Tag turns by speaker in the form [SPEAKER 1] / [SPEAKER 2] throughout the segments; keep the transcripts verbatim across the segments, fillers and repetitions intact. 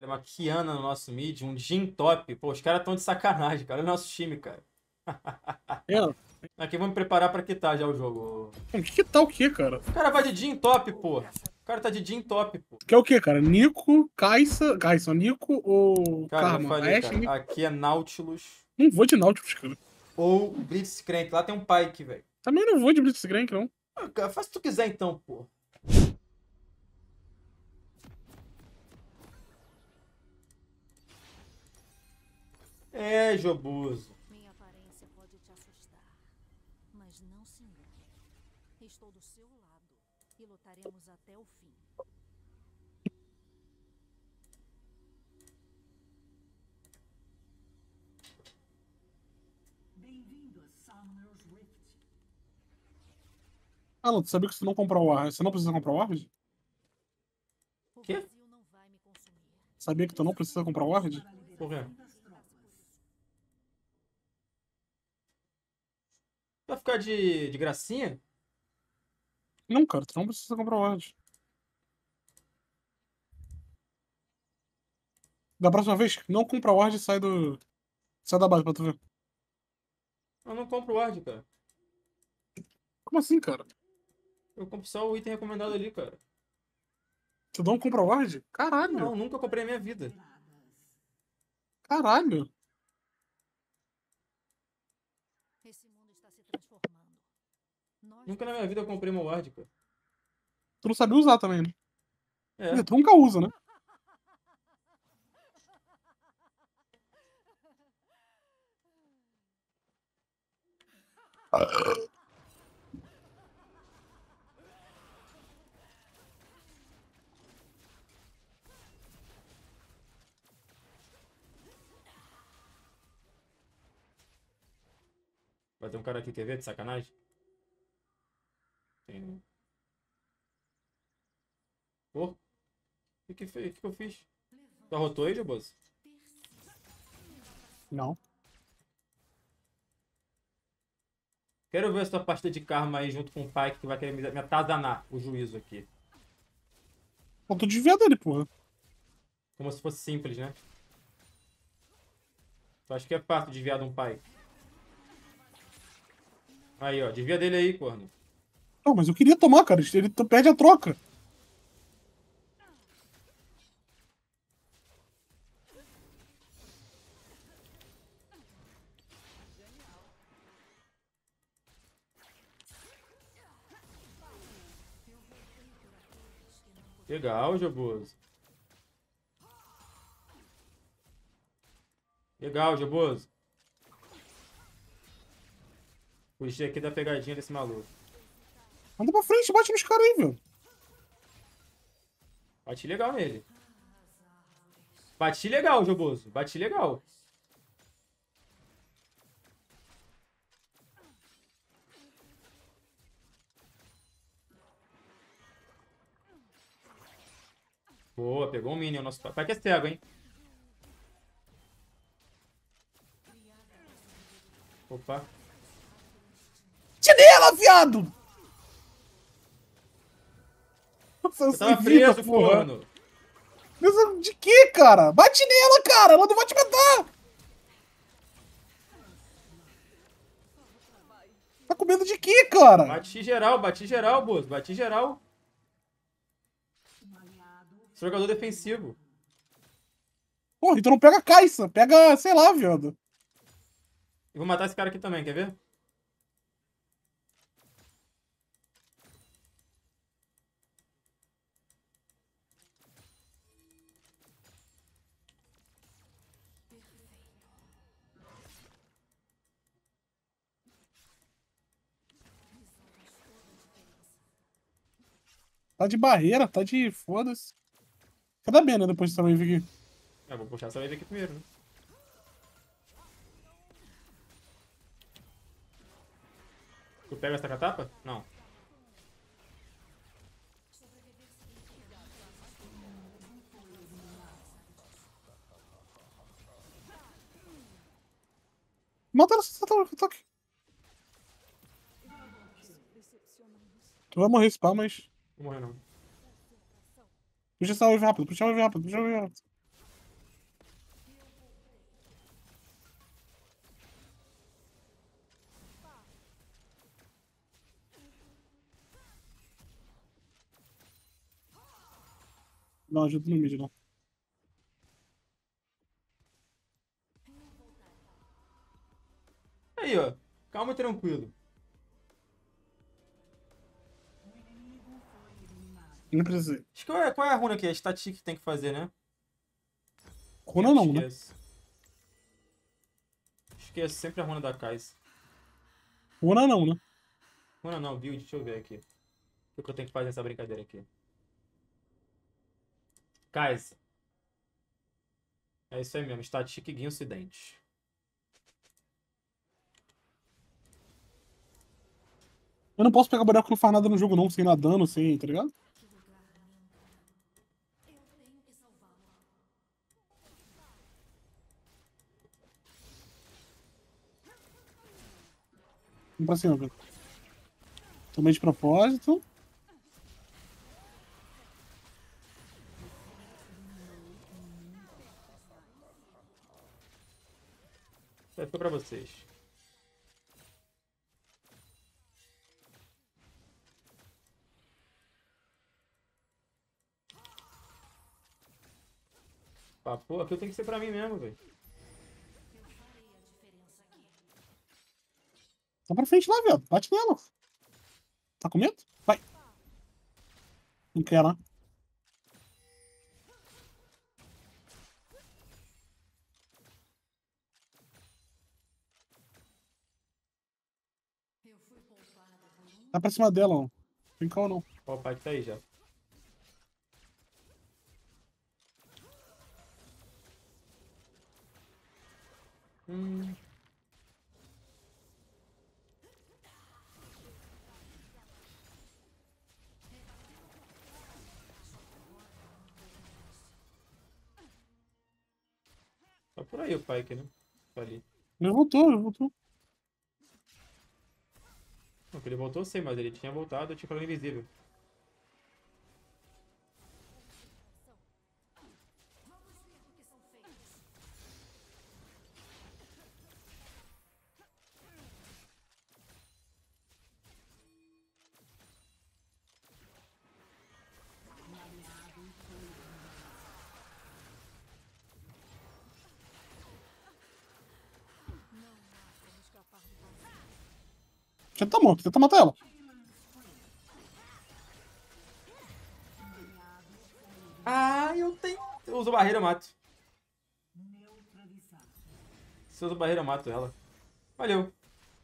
[SPEAKER 1] Tem uma Kiana no nosso mid, um Jhin top. Pô, os caras tão de sacanagem, cara. Olha o nosso time, cara.
[SPEAKER 2] É.
[SPEAKER 1] Aqui, vamos me preparar pra quitar já o jogo.
[SPEAKER 2] O que que tá o quê, cara?
[SPEAKER 1] O cara vai de Jhin top, pô. O cara tá de Jhin top, pô.
[SPEAKER 2] Que é o quê, cara? Nico, Kai'Sa... Kai'Sa, Nico ou
[SPEAKER 1] Cara, já
[SPEAKER 2] Karma?
[SPEAKER 1] falei,
[SPEAKER 2] Ashe,
[SPEAKER 1] cara.
[SPEAKER 2] Nico?
[SPEAKER 1] Aqui é Nautilus
[SPEAKER 2] Não vou de Nautilus, cara.
[SPEAKER 1] ou Blitzcrank. Lá tem um Pyke, velho.
[SPEAKER 2] Também não vou de Blitzcrank, não.
[SPEAKER 1] Ah, cara, faz o que tu quiser então, pô. É, Jobuso.
[SPEAKER 3] Minha aparência pode te assustar, mas não se engane. Estou do seu lado e lutaremos até o fim.
[SPEAKER 4] Bem-vindo a Summoner's Rift.
[SPEAKER 2] Ah, não, tu sabia que se tu não comprar o Ward, você não precisa comprar o Ward?
[SPEAKER 3] O
[SPEAKER 1] Quê?
[SPEAKER 3] vazio não vai me consumir.
[SPEAKER 2] Sabia que tu não precisa comprar o Ward?
[SPEAKER 1] Por quê? Vai ficar de, de gracinha?
[SPEAKER 2] Não, cara, tu não precisa comprar o Ward. Da próxima vez, não compra o Ward e sai do... Sai da base pra tu ver.
[SPEAKER 1] Eu não compro o Ward, cara.
[SPEAKER 2] Como assim, cara?
[SPEAKER 1] Eu compro só o item recomendado ali, cara.
[SPEAKER 2] Tu não compra o Ward? Caralho.
[SPEAKER 1] Não, nunca comprei na minha vida.
[SPEAKER 2] Caralho.
[SPEAKER 3] Esse mundo está se transformando. Nós
[SPEAKER 1] Nunca na minha vida eu comprei meu Ward, cara.
[SPEAKER 2] Tu não sabe usar também, né?
[SPEAKER 1] É.
[SPEAKER 2] Tu nunca usa, né?
[SPEAKER 1] Vai ter um cara aqui, quer ver? De sacanagem? Tem. Pô. O que, que, fe- que, que eu fiz? Tu arrotou aí, Joboso?
[SPEAKER 2] Não.
[SPEAKER 1] Quero ver essa tua partida de karma aí junto com o Pyke que vai querer me, me atazanar o juízo aqui.
[SPEAKER 2] Pô, tu desvia dele, porra.
[SPEAKER 1] Como se fosse simples, né? Tu acha que é fácil desviar de um Pyke? Aí, ó. Desvia dele aí, corno.
[SPEAKER 2] Não, mas eu queria tomar, cara. Ele tu perde a troca.
[SPEAKER 1] Legal, Joboso. Legal, Joboso. Fugir aqui da pegadinha desse maluco.
[SPEAKER 2] Anda pra frente, bate nos caras aí, velho.
[SPEAKER 1] Bati legal nele. Bati legal, Joboso. Bati legal. Boa, pegou um Minion. Nosso pai que é cego, hein? Opa.
[SPEAKER 2] Chinela, viado! Nossa,
[SPEAKER 1] Eu tava
[SPEAKER 2] sem vida,
[SPEAKER 1] preso,
[SPEAKER 2] porra.
[SPEAKER 1] corno.
[SPEAKER 2] Preso de quê, cara? Bate nela, cara! Ela não vai te matar! Tá com medo de quê, cara?
[SPEAKER 1] Bati geral, bati geral, Bozo. Bati geral. Esse jogador defensivo.
[SPEAKER 2] Porra, então não pega a Kai'Sa. Pega, sei lá, viado.
[SPEAKER 1] E vou matar esse cara aqui também, quer ver?
[SPEAKER 2] Tá de barreira, tá de foda-se. Cadê bem, né? Depois também vir aqui.
[SPEAKER 1] Eu vou puxar essa wave aqui primeiro, né? Tu pega essa catapa? Não.
[SPEAKER 2] Mata ela, você tá, tá aqui. Tu vai morrer esse pá, mas.
[SPEAKER 1] Não morreu, não.
[SPEAKER 2] Puxa essa wave rápido, puxa a wave rápido, puxa a wave rápido. Não, ajuda no mid, não.
[SPEAKER 1] Aí, ó. Calma e tranquilo.
[SPEAKER 2] Não precisa ser.
[SPEAKER 1] Acho que qual é, qual é a runa aqui? A estatística que tem que fazer, né?
[SPEAKER 2] Runa não, né?
[SPEAKER 1] Esqueço. Esqueço sempre a runa da Kai'Sa.
[SPEAKER 2] Runa não, né?
[SPEAKER 1] Runa não, build. Deixa eu ver aqui. O que eu tenho que fazer nessa brincadeira aqui? Kai'Sa. É isso aí mesmo. Estatística e guia ocidente.
[SPEAKER 2] Eu não posso pegar boneco que não faz nada no jogo, não, sem dar dano, sem, tá ligado?
[SPEAKER 3] Que lugar lindo. Eu tenho que salvá-lo.
[SPEAKER 2] Vamos pra cima, velho. Tomei de propósito.
[SPEAKER 1] Vai ficar pra vocês. Ah, pô, aquilo tem que ser pra mim mesmo, velho.
[SPEAKER 3] Eu farei a diferença aqui.
[SPEAKER 2] Tá pra frente lá, velho. Bate nela. Tá com medo? Vai. Não quer, né?
[SPEAKER 3] Eu fui poupada por um.
[SPEAKER 2] Tá pra cima dela, ó. Tem calma, não.
[SPEAKER 1] Ó, o pai que tá aí já. Hum. Tá por aí o pai aqui, né? Tá ali.
[SPEAKER 2] Ele voltou, ele voltou.
[SPEAKER 1] Não, que ele voltou, eu sei, mas ele tinha voltado, eu tinha falado invisível.
[SPEAKER 3] Vamos ver do que são feitos. Não há como escapar do vazio.
[SPEAKER 2] Tenta morto, tenta matar ela.
[SPEAKER 1] Ah, eu tenho. Eu uso barreira, eu mato.
[SPEAKER 4] Neutralizado.
[SPEAKER 1] Se eu uso barreira, eu mato ela. Valeu.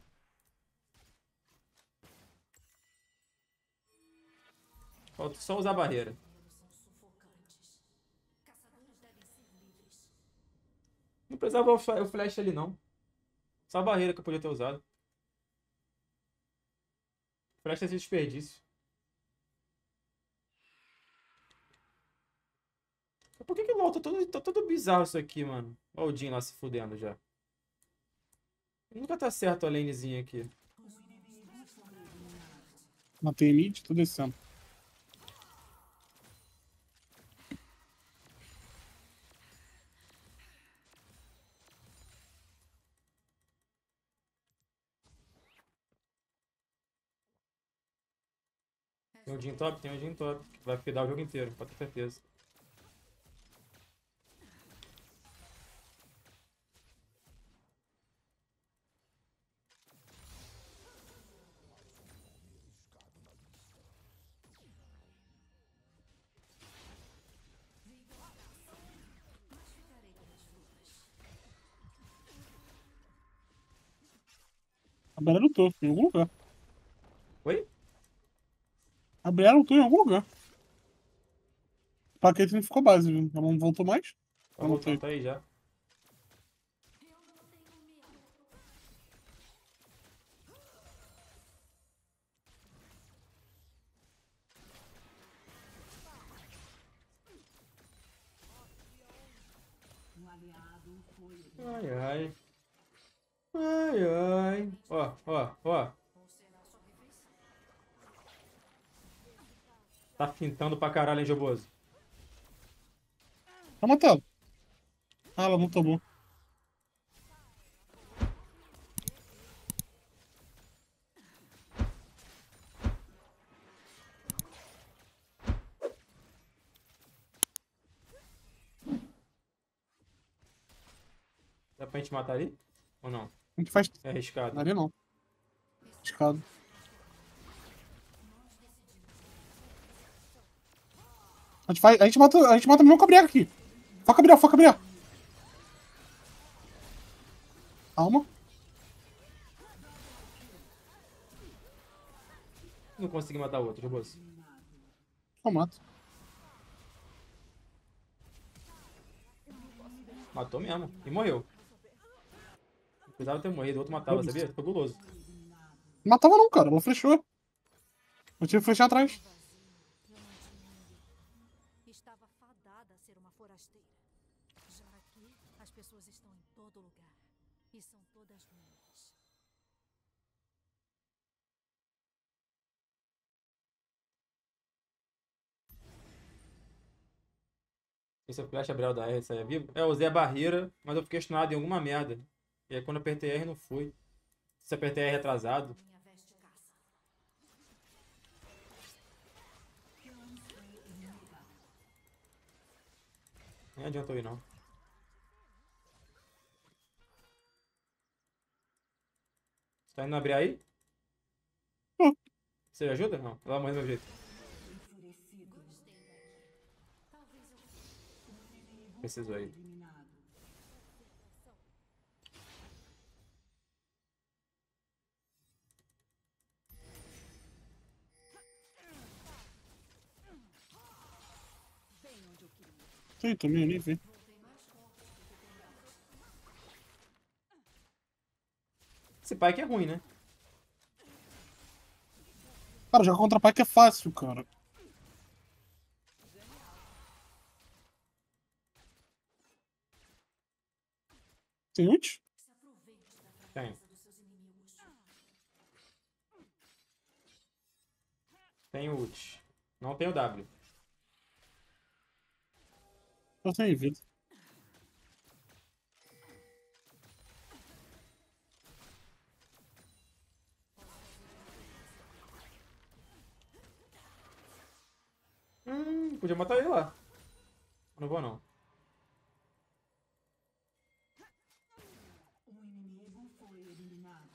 [SPEAKER 1] Falta só usar a barreira.
[SPEAKER 3] São sufocantes. Caçadores devem ser livres.
[SPEAKER 1] Não precisava o fla- o flash ali, não. Só a barreira que eu podia ter usado. Flash é desperdício. Por que que o LoL tá todo, tá todo bizarro isso aqui, mano? Olha o Jhin lá se fudendo já. Nunca tá certo a lanezinha aqui.
[SPEAKER 2] Matei mid, tô descendo.
[SPEAKER 1] Tem um Jhin top? Tem um Jhin top. Que vai fidar o jogo inteiro, pode ter certeza.
[SPEAKER 3] Mas ficarei pelas frutas.
[SPEAKER 2] A Brienne lutou em algum lugar.
[SPEAKER 1] Oi?
[SPEAKER 2] A Brienne lutou em algum lugar. A Caitlyn ficou base, viu? Ela não voltou mais?
[SPEAKER 1] Tá
[SPEAKER 2] Eu não
[SPEAKER 1] voltando,
[SPEAKER 2] sei.
[SPEAKER 1] tá aí já.
[SPEAKER 3] Eu não tenho medo.
[SPEAKER 4] Um aliado foi
[SPEAKER 1] Ai, ai. Ai, ai. Ó, ó, ó.
[SPEAKER 3] Ou será sua refeição?
[SPEAKER 1] Tá fintando pra caralho, hein, Joboso?
[SPEAKER 2] Vai matar ela. Ah, ela não tomou.
[SPEAKER 1] Dá pra gente matar ali? Ou não?
[SPEAKER 2] A gente faz.
[SPEAKER 1] É arriscado.
[SPEAKER 2] Ali não. Escado. A gente faz. A gente mata. A gente mata mesmo o Gabriel aqui. Foca Gabriel, foca Gabriel. Calma.
[SPEAKER 1] Não consegui matar o outro, Joboso.
[SPEAKER 2] Eu mato.
[SPEAKER 1] Matou mesmo. E morreu. Precisava ter morrido, o outro matava, sabia? Foi guloso.
[SPEAKER 2] Não matava não, cara. Ela flechou. Eu tive que flechar atrás.
[SPEAKER 3] Eu não tinha ninguém. Estava fadada a ser uma forasteira. Já aqui, as pessoas estão em todo lugar. E são todas minhas.
[SPEAKER 1] Esse é o Flash Abrel da R, isso aí é vivo? É, eu usei a barreira, mas eu fiquei stunado em alguma merda. E aí quando eu apertei R não fui. Se eu apertei R atrasado.
[SPEAKER 3] Minha veste caça.
[SPEAKER 1] Nem adianta eu ir não. Você tá indo abrir aí?
[SPEAKER 2] Hum.
[SPEAKER 1] Você ajuda? Não, ela morreu do meu jeito. Precisou aí.
[SPEAKER 2] Sim, também, nem vi.
[SPEAKER 1] Esse pai que é ruim, né?
[SPEAKER 2] Cara, jogar contra Pyke é fácil, cara. Tem ult?
[SPEAKER 1] Tem. Tem o ult. Não tem o W.
[SPEAKER 2] Eu tenho vida.
[SPEAKER 1] Hum, podia matar ele lá. Não vou não.
[SPEAKER 4] Um inimigo foi eliminado.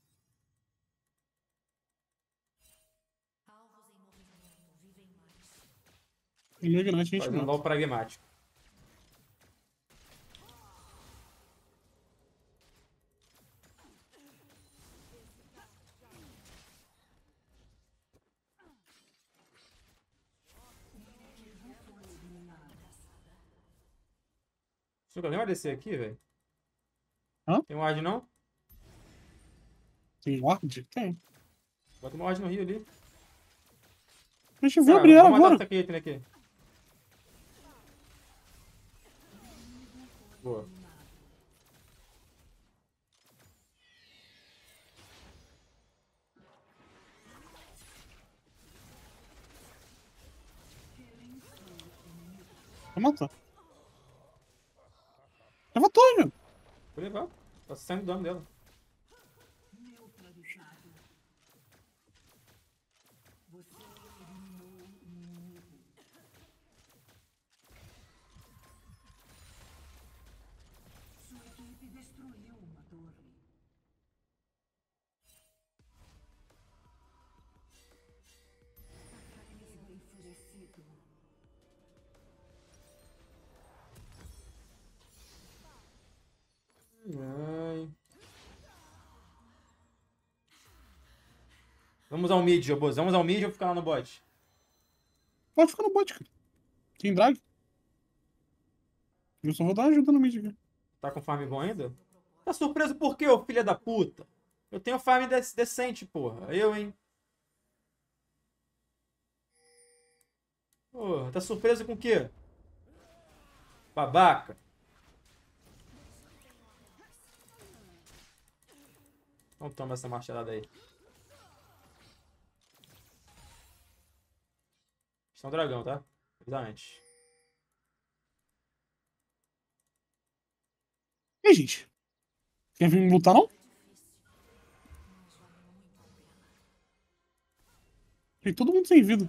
[SPEAKER 3] Alvos em movimento vivem mais.
[SPEAKER 2] E no Ignite a gente
[SPEAKER 1] Fazendo
[SPEAKER 2] mata.
[SPEAKER 1] LOL pragmático. Você nunca nem vai descer aqui, velho?
[SPEAKER 2] Hã?
[SPEAKER 1] Tem um ward não?
[SPEAKER 2] Tem ward? Tem.
[SPEAKER 1] Bota uma ward no rio ali.
[SPEAKER 2] A gente viu
[SPEAKER 1] Cara,
[SPEAKER 2] abrir ela
[SPEAKER 1] vamos matar
[SPEAKER 2] agora.
[SPEAKER 1] essa Caitlyn aqui. Boa.
[SPEAKER 2] Vai matar. Levantou, meu.
[SPEAKER 1] Vou levar. Tá saindo do dano dela.
[SPEAKER 4] Neutralizado. Você eliminou o inimigo. Sua equipe destruiu uma torre. Inimigo enfurecido.
[SPEAKER 1] Ai. Vamos ao mid, Jobos. Vamos ao mid ou ficar lá no bot?
[SPEAKER 2] Pode ficar no bot, cara. Tem drag. Eu só vou dar ajuda no mid aqui.
[SPEAKER 1] Tá com farm bom ainda? Tá surpreso por quê, ô filha da puta? Eu tenho farm dec- decente, porra. Eu, hein? Porra, tá surpreso com o quê? Babaca. Então toma essa martelada aí. Estão dragão, tá? Avisa antes.
[SPEAKER 2] E aí, gente? Quer vir lutar, não? Tem todo mundo sem vida.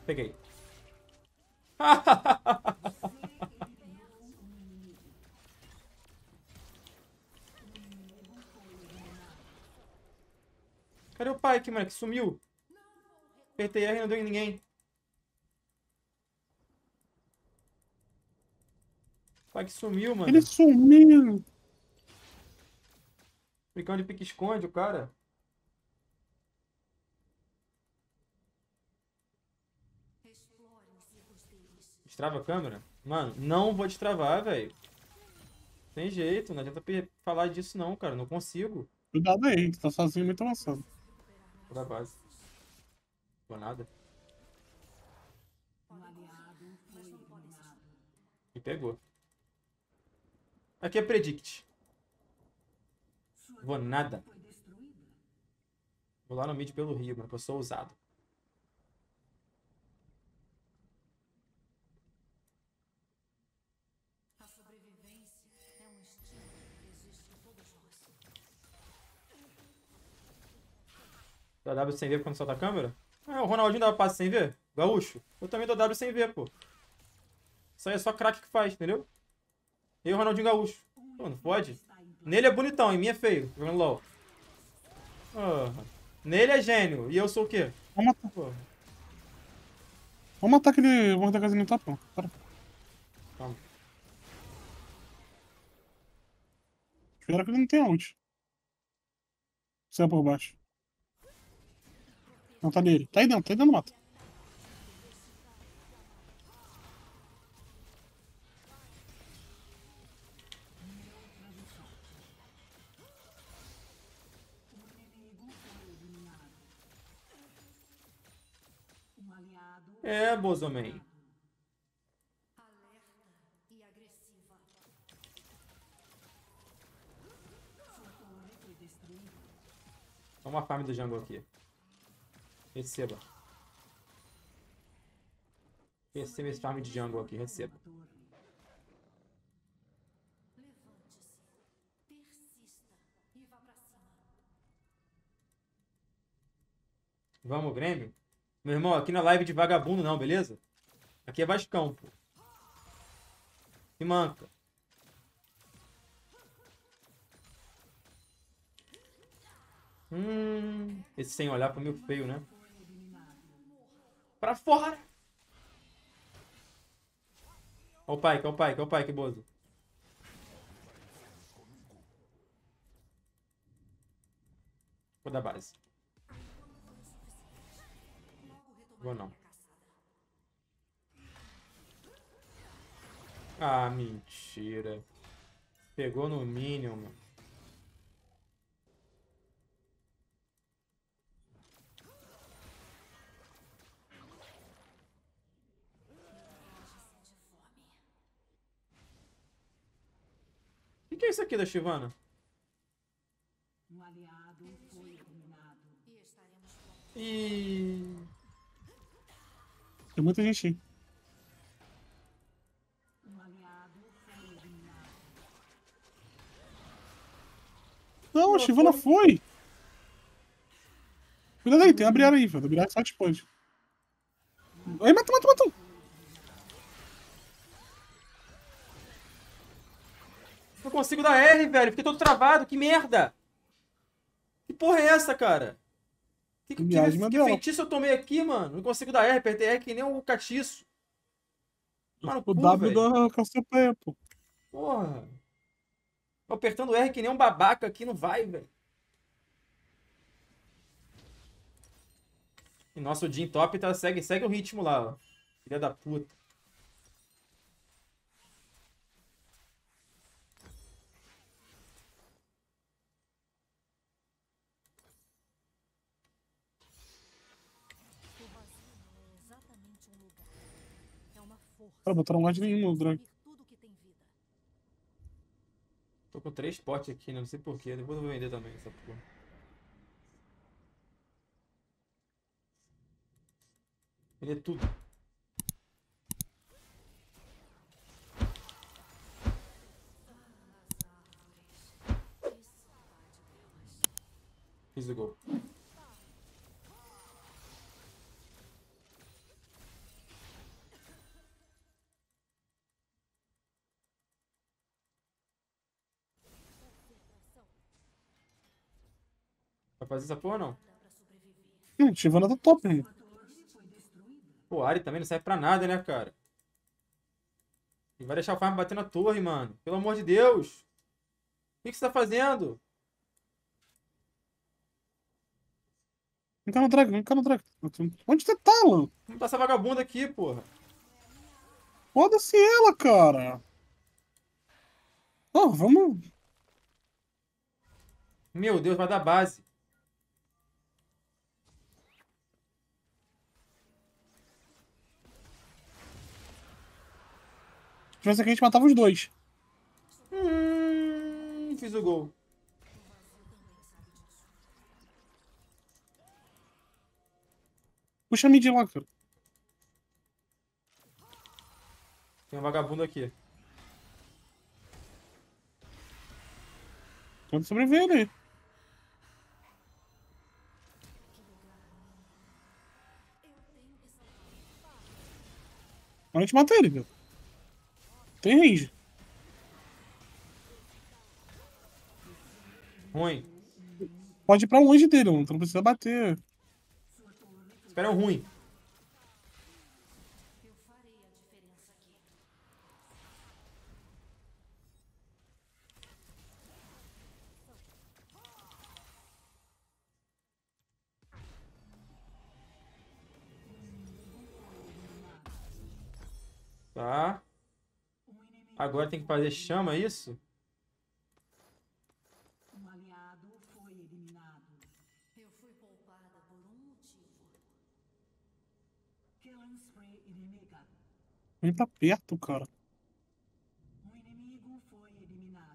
[SPEAKER 1] Peguei. Cadê o pai aqui, mano? Que sumiu. Apertei R e não deu em ninguém. O pai que sumiu, mano.
[SPEAKER 2] Ele sumiu.
[SPEAKER 1] Ficando de pique-esconde, o cara.
[SPEAKER 3] Explore os erros deles.
[SPEAKER 1] Destrava a câmera? Mano, não vou destravar, velho. Tem jeito, não adianta pe- falar disso não, cara. Não consigo.
[SPEAKER 2] Cuidado aí, tu tá sozinho muito avançado.
[SPEAKER 1] Vou dar base. Vou nada.
[SPEAKER 4] Um aliado foi eliminado.
[SPEAKER 1] Me pegou. Aqui é predict.
[SPEAKER 4] Sua
[SPEAKER 1] Vou nada.
[SPEAKER 4] foi destruída.
[SPEAKER 1] Vou lá no mid pelo Rio, mano, que eu sou ousado.
[SPEAKER 3] A sobrevivência é um instinto que existe em todos nós.
[SPEAKER 1] Dá W sem ver quando solta a câmera? Ah, o Ronaldinho dava passe sem ver? Gaúcho? Eu também dou W sem ver, pô. Isso aí é só craque que faz, entendeu? Eu e o Ronaldinho Gaúcho. Pô, não pode?
[SPEAKER 4] Está em
[SPEAKER 1] Nele é bonitão, em mim é feio, jogando LOL. Porra. Nele é gênio, e eu sou o quê?
[SPEAKER 2] Vamos matar,
[SPEAKER 1] Porra.
[SPEAKER 2] vamos matar aquele. Vamos matar aquele no tapão. Bora.
[SPEAKER 1] Calma.
[SPEAKER 2] Espero que ele não tenha ult. Sai por baixo. Não, tá nele. Tá aí dentro, tá aí dentro do mato.
[SPEAKER 4] um aliado.
[SPEAKER 1] É, Bozoman.
[SPEAKER 3] Alerta e agressiva.
[SPEAKER 4] Sua torre foi destruída.
[SPEAKER 1] Toma uma farm do jungle aqui. Receba. Receba esse farm de jungle aqui, receba.
[SPEAKER 4] Torre.
[SPEAKER 3] Levante-se. Persista. E vá pra cima.
[SPEAKER 1] Vamos, Grêmio? Meu irmão, aqui na live de vagabundo não, beleza? Aqui é Vascão, pô. E manca. Hum, esse sem olhar foi meio feio, né? Pra fora! Ó o pai, que é o pai, que é o pai, que bozo. Vou dar base. Vou não. Ah, mentira. Pegou no Minion, mano. O que, que é isso aqui da Shyvana?
[SPEAKER 4] Um aliado foi eliminado.
[SPEAKER 3] E estaremos prontos.
[SPEAKER 1] E
[SPEAKER 2] Tem muita gente aí.
[SPEAKER 4] Um aliado foi eliminado.
[SPEAKER 2] Não, a Shyvana foi. Cuidado aí, tem a Briara aí, velho. A Briara só te pode. Aí, mata, mata, mata.
[SPEAKER 1] não consigo dar R, velho. Fiquei todo travado. Que merda! Que porra é essa, cara? Que, que,
[SPEAKER 2] Viagem
[SPEAKER 1] que, que
[SPEAKER 2] manual.
[SPEAKER 1] feitiço eu tomei aqui, mano? Não consigo dar R, apertei R que nem um catiço. Mano,
[SPEAKER 2] O
[SPEAKER 1] cu,
[SPEAKER 2] W
[SPEAKER 1] velho.
[SPEAKER 2] da Cassiopeia, pô.
[SPEAKER 1] Porra. Tô apertando R que nem um babaca aqui, não vai, velho. E nosso Jin top tá, segue, segue o ritmo lá, ó. Filha da puta.
[SPEAKER 3] O vazio não é exatamente um lugar. É uma força.
[SPEAKER 2] Cara, botaram mais nenhum no drag.
[SPEAKER 3] Destruir tudo que tem vida.
[SPEAKER 1] Tô com três potes aqui, né? Não sei porquê. Depois eu vou vender também essa porra. Vender tudo. Fiz o gol. Vai fazer essa porra ou não?
[SPEAKER 2] Hum, Shyvana tá top, mano.
[SPEAKER 1] Pô, a Ahri também não serve pra nada, né, cara? E vai deixar o farm bater na torre, mano. Pelo amor de Deus. O que, que você tá fazendo?
[SPEAKER 2] Vem cá no drag, vem cá no drag. Onde você tá, mano?
[SPEAKER 1] Como tá essa vagabunda aqui, porra?
[SPEAKER 2] Foda-se ela, cara. Ó, vamos.
[SPEAKER 1] Meu Deus, vai dar base.
[SPEAKER 2] Se tivesse aqui, a gente matava os dois.
[SPEAKER 1] Hum, fiz o gol.
[SPEAKER 2] Puxa a mid lá, cara.
[SPEAKER 1] Tem um vagabundo aqui.
[SPEAKER 2] Tenta sobreviver ali. Mas a gente mata ele, velho. Tem range.
[SPEAKER 1] Ruim.
[SPEAKER 2] Pode ir pra longe dele, mano. Tu não precisa bater.
[SPEAKER 1] Esse cara é um ruim.
[SPEAKER 3] Eu farei a diferença aqui.
[SPEAKER 1] Tá. Agora tem que fazer chama, é isso?
[SPEAKER 4] Um aliado foi eliminado.
[SPEAKER 3] Eu fui poupada por um motivo.
[SPEAKER 4] Killing spree inimiga.
[SPEAKER 2] Vem pra perto, cara.
[SPEAKER 4] Um inimigo foi eliminado.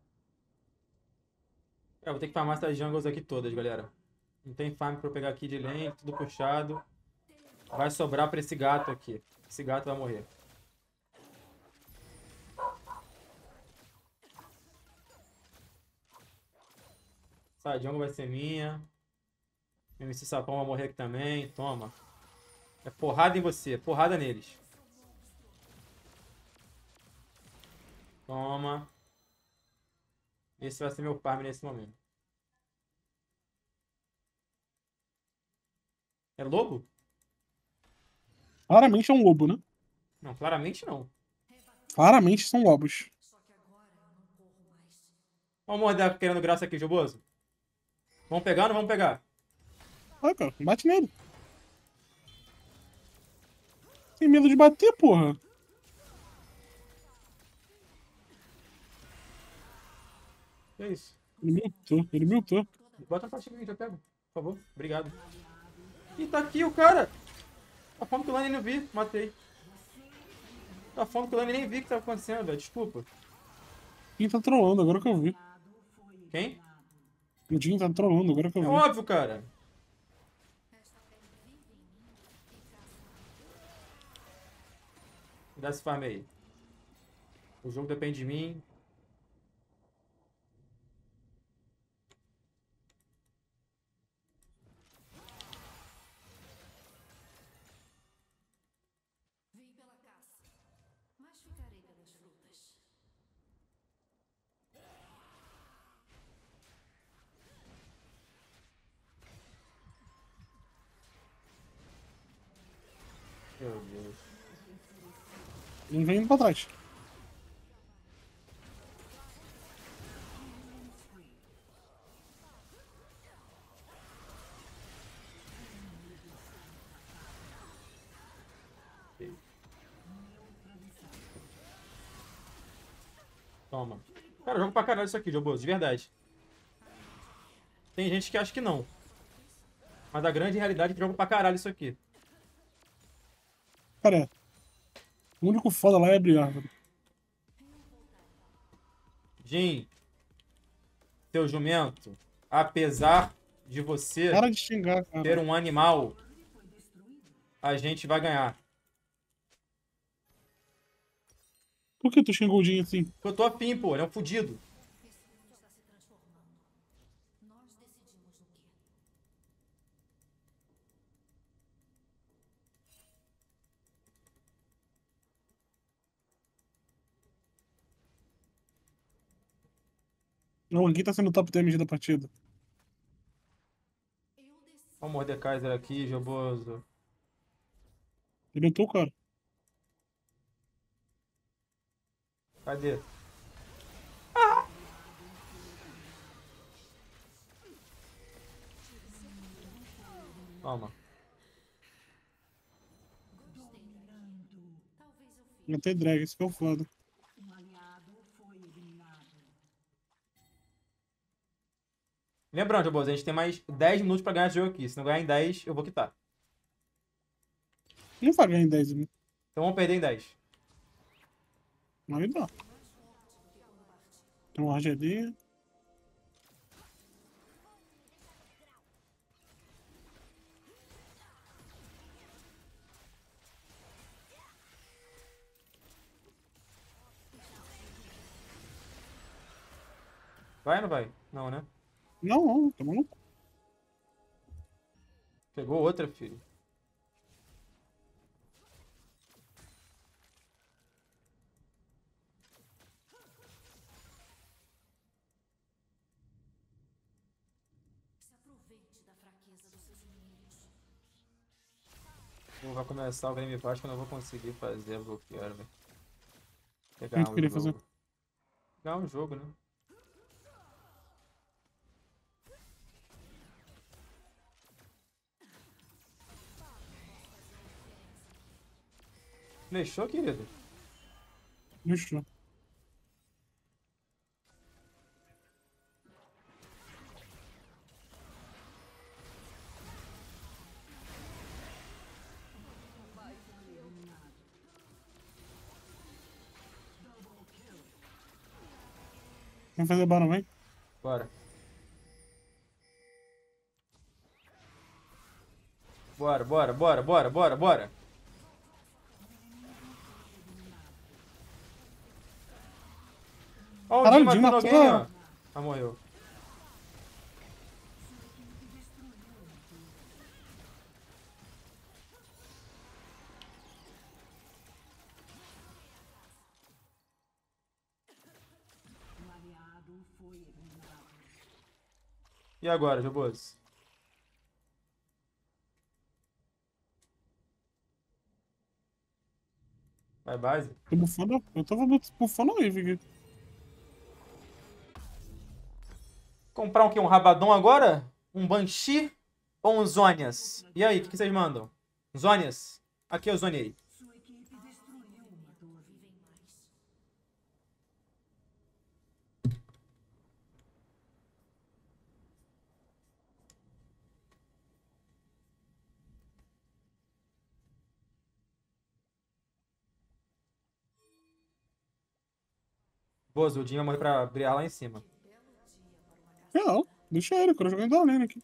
[SPEAKER 1] É, vou ter que farmar essas jungles aqui todas, galera. Não tem farm pra eu pegar aqui de lane, tudo puxado. Vai sobrar pra esse gato aqui. Esse gato vai morrer. Essa jungle vai ser minha. M C Sapão vai morrer aqui também. Toma. É porrada em você. Porrada neles. Toma. Esse vai ser meu farm nesse momento. É lobo?
[SPEAKER 2] Claramente é um lobo, né?
[SPEAKER 1] Não, claramente não.
[SPEAKER 2] Claramente são lobos.
[SPEAKER 3] Só que agora eu não corro mais.
[SPEAKER 1] Olha o Mordeco querendo graça aqui, Joboso. Vamos pegar ou não vamos pegar?
[SPEAKER 2] Olha, cara, bate nele. Tem medo de bater, porra.
[SPEAKER 1] Que é isso?
[SPEAKER 2] Ele miltou, ele miltou.
[SPEAKER 1] Bota na pastinha que eu pego. Por favor. Obrigado. Ih, tá aqui o cara. Tá falando que o Lane não vi. Matei. Tá falando que o Lane nem vi o que tava acontecendo, velho. Desculpa.
[SPEAKER 2] Quem tá trollando, agora que eu vi.
[SPEAKER 1] Quem?
[SPEAKER 2] O Jim tá trollando, agora que eu
[SPEAKER 1] É
[SPEAKER 2] vi.
[SPEAKER 1] óbvio, cara. Me dá esse farm aí. O jogo depende de mim.
[SPEAKER 3] Vim pela caça, mas ficarei pelas frutas.
[SPEAKER 1] Meu Deus.
[SPEAKER 2] Não vem indo pra trás.
[SPEAKER 1] Toma. Cara, eu jogo pra caralho isso aqui, Joboso. De verdade. Tem gente que acha que não. Mas a grande realidade é que eu jogo pra caralho isso aqui.
[SPEAKER 2] Cara, o único foda lá é brigar, velho.
[SPEAKER 1] Jim. Seu jumento. Apesar de você
[SPEAKER 2] Para de xingar, cara.
[SPEAKER 1] ter um animal, a gente vai ganhar.
[SPEAKER 2] Por que tu xingou o Jim assim?
[SPEAKER 1] Porque eu tô afim, pô. Ele é um fudido.
[SPEAKER 3] Esse mundo está se transformando. Nós decidimos o quê?
[SPEAKER 2] Não, ninguém tá sendo o top damage da partida.
[SPEAKER 1] Olha o Mordekaiser aqui, Joboso.
[SPEAKER 2] Deletou o cara.
[SPEAKER 1] Cadê? Toma.
[SPEAKER 2] Não tem drag, isso que é o foda.
[SPEAKER 4] Um aliado foi eliminado.
[SPEAKER 1] Lembrando, Joboso, a gente tem mais dez minutos pra ganhar esse jogo aqui. Se não ganhar em dez, eu vou quitar.
[SPEAKER 2] Não vai ganhar em dez, né?
[SPEAKER 1] Então vamos perder em dez.
[SPEAKER 2] Aí dá. Tem um R G D.
[SPEAKER 1] Vai ou não vai? Não, né?
[SPEAKER 2] Não, não, tá maluco?
[SPEAKER 1] Pegou outra, filho.
[SPEAKER 3] Se aproveite da fraqueza dos seus inimigos.
[SPEAKER 1] Não vai começar o Game Pass que eu não vou conseguir fazer o que eu quero, velho.
[SPEAKER 2] O que
[SPEAKER 1] Pegar
[SPEAKER 2] a gente
[SPEAKER 1] um
[SPEAKER 2] queria
[SPEAKER 1] jogo.
[SPEAKER 2] fazer?
[SPEAKER 1] Pegar um jogo, né? Flechou, querido?
[SPEAKER 2] Deixou. Vamos fazer barão, hein?
[SPEAKER 1] Bora. Bora, bora, bora, bora, bora, bora. Ó, o
[SPEAKER 2] Caralho,
[SPEAKER 1] Jim
[SPEAKER 2] o Jim
[SPEAKER 1] matando
[SPEAKER 2] matou
[SPEAKER 1] alguém,
[SPEAKER 2] a-
[SPEAKER 1] ó. Ah, morreu.
[SPEAKER 4] Um aliado foi eliminado.
[SPEAKER 1] E agora, Joboso? Vai base?
[SPEAKER 2] Tô bufando. Eu tava bufando aí, Vig.
[SPEAKER 1] Comprar um quê? Um Rabadon agora? Um Banshee? Ou um Zonias? E aí, o que, que vocês mandam? Zonias? Aqui eu zonei.
[SPEAKER 4] Sua equipe destruiu uma torre.
[SPEAKER 1] Bozo, o Jim vai morrer pra brilhar lá em cima.
[SPEAKER 2] Não, deixa ele, eu quero jogar em Darlene aqui.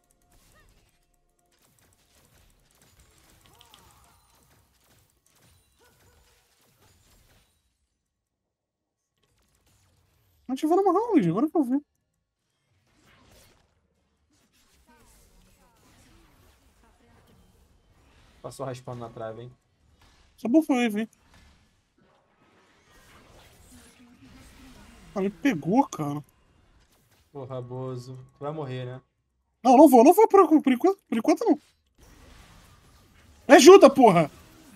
[SPEAKER 2] Ativando uma round, agora que eu vi.
[SPEAKER 1] Passou raspando na trave, hein?
[SPEAKER 2] Só bufou aí, vi. Ah, me pegou, cara.
[SPEAKER 1] Porra, Bozo. Tu vai morrer, né?
[SPEAKER 2] Não, não vou, não vou por, por enquanto. Por enquanto não. Me ajuda, porra!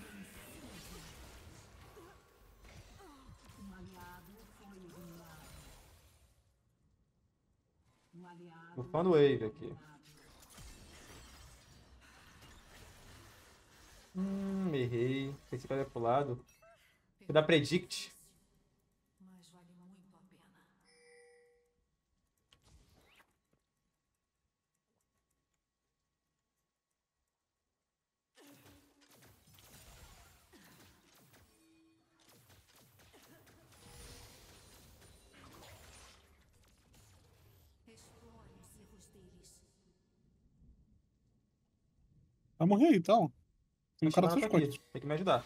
[SPEAKER 4] Um aliado foi eliminado. Um aliado
[SPEAKER 1] Bufando wave aqui. Hum, errei. Pensei que eu ia pro lado. Vou dar predict.
[SPEAKER 3] Mas vale muito a pena. Explore os erros deles.
[SPEAKER 2] Vai morrer aí, então. Tem um cara
[SPEAKER 1] Acho que
[SPEAKER 2] atrás
[SPEAKER 1] ela
[SPEAKER 2] de
[SPEAKER 1] tá
[SPEAKER 2] costas.
[SPEAKER 1] aqui. Tem que me ajudar.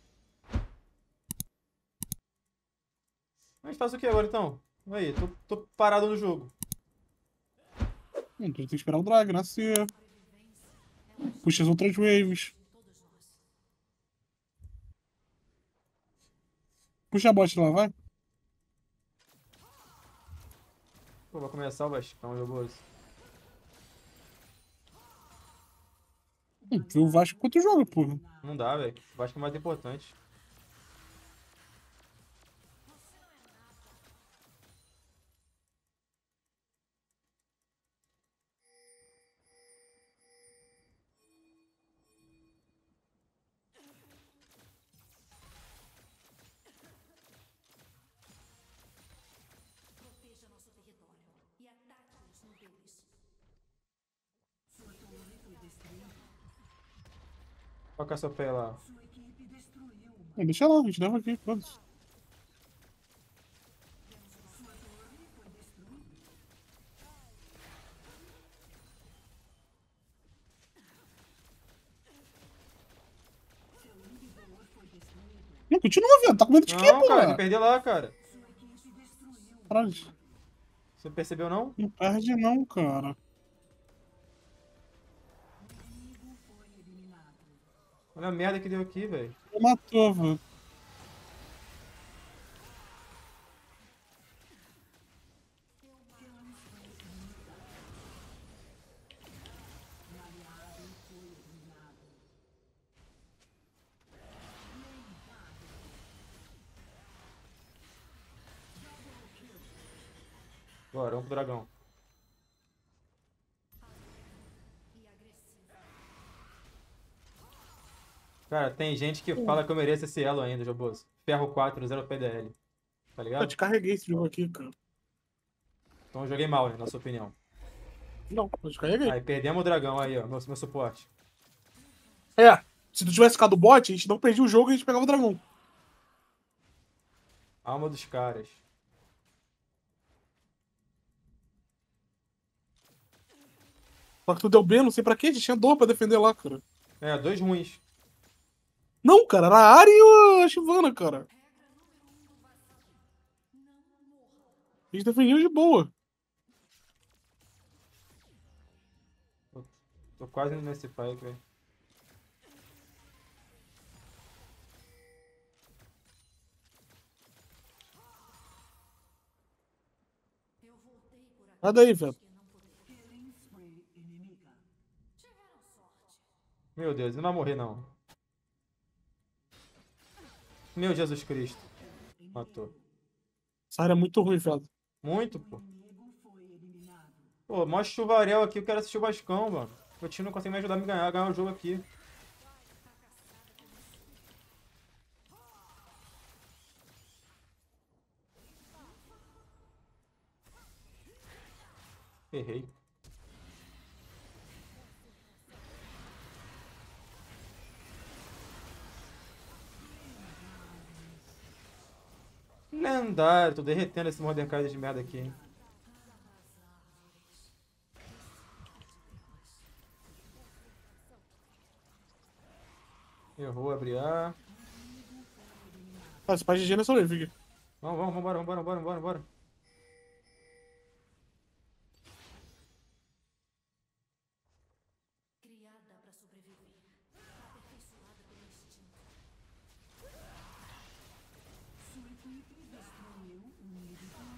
[SPEAKER 1] Mas faz o que agora, então? Aí, tô, tô parado no jogo.
[SPEAKER 2] Hum, tem que esperar o drag nascer. Puxa as outras waves.
[SPEAKER 3] Todos nós.
[SPEAKER 2] Puxa a bot lá, vai.
[SPEAKER 1] Pô, vai começar o Bascão, Joboso.
[SPEAKER 2] Hum, Vê o Vasco quanto joga, porra.
[SPEAKER 1] Não dá, velho. O Vasco é mais importante.
[SPEAKER 3] Proteja nosso território e ataque-os no deles.
[SPEAKER 4] Sua torre foi destruída.
[SPEAKER 1] Qual que é a sua pé lá?
[SPEAKER 4] Sua equipe destruiu uma.
[SPEAKER 2] É, deixa lá, a gente leva aqui, foda-se.
[SPEAKER 4] Sua torre foi destruída. Seu inibidor foi destruído.
[SPEAKER 2] Não, continua, viado. Tá com medo de quê,
[SPEAKER 1] Não, cara,
[SPEAKER 2] porra?
[SPEAKER 1] que perder lá, cara.
[SPEAKER 4] Sua equipe destruiu uma.
[SPEAKER 2] Caralho,
[SPEAKER 1] Você percebeu, não?
[SPEAKER 2] não perde não, cara.
[SPEAKER 4] Inimigo foi eliminado.
[SPEAKER 1] Olha a merda que deu aqui, velho.
[SPEAKER 2] Matou, velho.
[SPEAKER 4] Um aliado foi eliminado.
[SPEAKER 1] Bora, vamos pro dragão.
[SPEAKER 3] E agressivo.
[SPEAKER 1] Cara, tem gente que fala que eu mereço esse elo ainda, Joboso. Ferro quatro, zero P D L. Tá
[SPEAKER 2] Eu
[SPEAKER 1] ligado?
[SPEAKER 2] te carreguei esse jogo aqui, cara.
[SPEAKER 1] Então eu joguei mal, né? Na sua opinião.
[SPEAKER 2] Não, eu te carreguei.
[SPEAKER 1] Aí perdemos o dragão aí, ó. Meu, meu suporte.
[SPEAKER 2] É, se tu tivesse ficado bot, a gente não perdia o jogo e a gente pegava o dragão.
[SPEAKER 1] Alma dos caras.
[SPEAKER 2] Só que tu deu B, não sei pra quê, a gente tinha dor pra defender lá, cara.
[SPEAKER 1] É, dois ruins.
[SPEAKER 2] Não, cara, era a Ari e a Shyvana, cara. A gente defendia de boa.
[SPEAKER 1] Tô, tô quase indo nesse fight, velho.
[SPEAKER 3] Eu voltei por aqui.
[SPEAKER 2] Sai daí, velho.
[SPEAKER 3] Que não poderia.
[SPEAKER 4] Killing spree inimiga.
[SPEAKER 3] Tiveram sorte.
[SPEAKER 1] Meu Deus, ele não vai morrer, não. Meu Jesus Cristo. Matou.
[SPEAKER 2] Essa área é muito ruim, velho.
[SPEAKER 1] Muito, pô.
[SPEAKER 4] Inimigo foi eliminado.
[SPEAKER 1] Pô, mostra o chuvarel aqui, eu quero assistir o Vascão, mano. O time não consegue me ajudar a me ganhar, ganhar o jogo aqui. Errei. Lendário, tô derretendo esse Mordecai de merda aqui, hein. Errou, abrir A.
[SPEAKER 2] Ah, esse pai de G não é só ele, fica.
[SPEAKER 1] Vamos, vamos, vambora, vambora, vambora, vambora, vambora.
[SPEAKER 3] Criada para sobreviver. Aperfeiçoada pelo instinto.
[SPEAKER 4] Sua equipe destruiu um inibidor.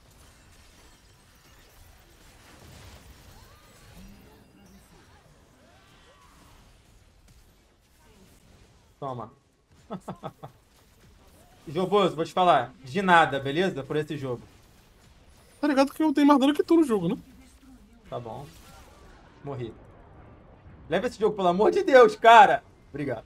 [SPEAKER 1] Toma. Joboso, vou te falar. De nada, beleza? Por esse jogo.
[SPEAKER 2] Tá ligado que eu tenho mais dano que tu no jogo, né?
[SPEAKER 1] Tá bom. Morri. Leva esse jogo, pelo amor de Deus, cara. Obrigado.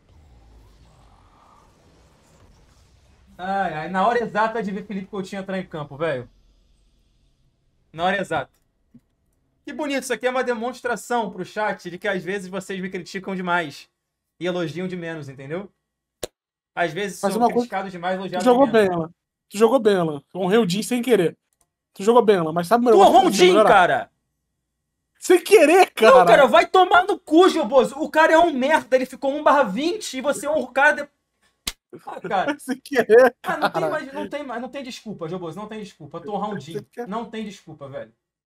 [SPEAKER 1] Ai, ai. Na hora exata de ver Felipe Coutinho entrar em campo, velho. Na hora exata. Que bonito. Isso aqui é uma demonstração pro chat de que às vezes vocês me criticam demais. E elogiam de menos, entendeu? Às vezes
[SPEAKER 2] Mas
[SPEAKER 1] sou
[SPEAKER 2] uma coisa-
[SPEAKER 1] criticado demais,
[SPEAKER 2] Tu
[SPEAKER 1] elogiado de
[SPEAKER 2] jogou
[SPEAKER 1] menos.
[SPEAKER 2] bem, ela. Tu jogou bem, ela. Eu honrei o Jin sem querer. Tu jogou bem, ela. Mas sabe o
[SPEAKER 1] Tu
[SPEAKER 2] melhor?
[SPEAKER 1] honrou um Jin, cara!
[SPEAKER 2] Sem querer, cara!
[SPEAKER 1] Não, cara, vai tomar no cu, Joboso. O cara é um merda, ele ficou um barra vinte e você honra o cara... De... Ah, cara.
[SPEAKER 2] Sem querer,
[SPEAKER 1] Ah, não tem
[SPEAKER 2] cara.
[SPEAKER 1] mais, não tem mais, não tem desculpa, Joboso, não tem desculpa. Tu honrar um Jin.
[SPEAKER 2] Você quer-
[SPEAKER 1] Não tem desculpa, velho.